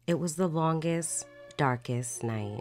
It was the longest, darkest night.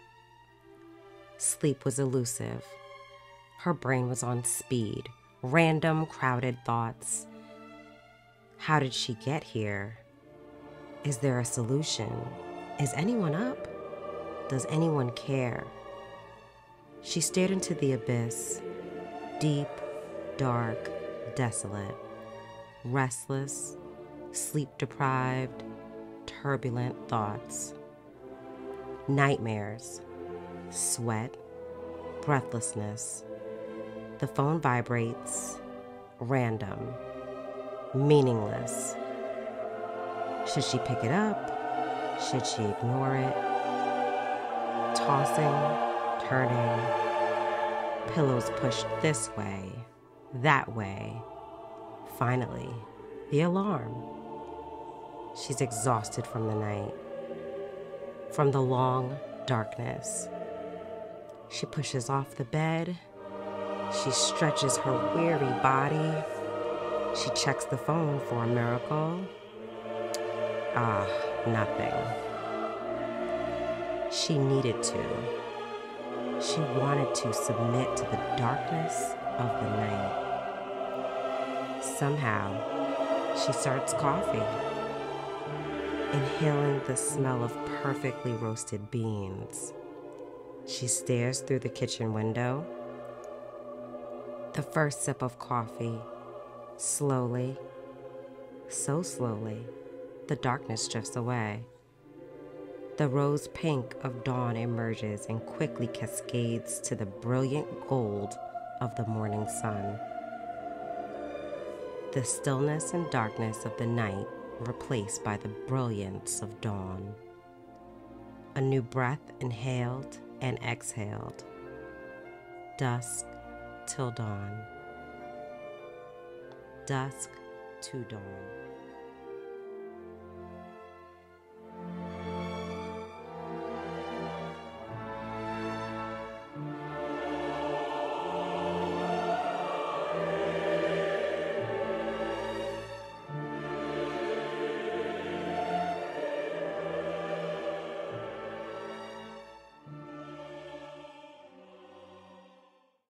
Sleep was elusive. Her brain was on speed, random, crowded thoughts. How did she get here? Is there a solution? Is anyone up? Does anyone care? She stared into the abyss, deep, dark, desolate, restless, sleep-deprived, turbulent thoughts. Nightmares, sweat, breathlessness. The phone vibrates, random, meaningless. Should she pick it up? Should she ignore it? Tossing, turning, pillows pushed this way, that way. Finally, the alarm. She's exhausted from the night, from the long darkness. She pushes off the bed. She stretches her weary body. She checks the phone for a miracle. Nothing. She needed to. She wanted to submit to the darkness of the night. Somehow, she starts coffee, inhaling the smell of perfectly roasted beans. She stares through the kitchen window. The first sip of coffee, slowly, so slowly, the darkness drifts away. The rose pink of dawn emerges and quickly cascades to the brilliant gold of the morning sun. The stillness and darkness of the night replaced by the brilliance of dawn. A new breath inhaled and exhaled. Dusk till dawn. Dusk to dawn.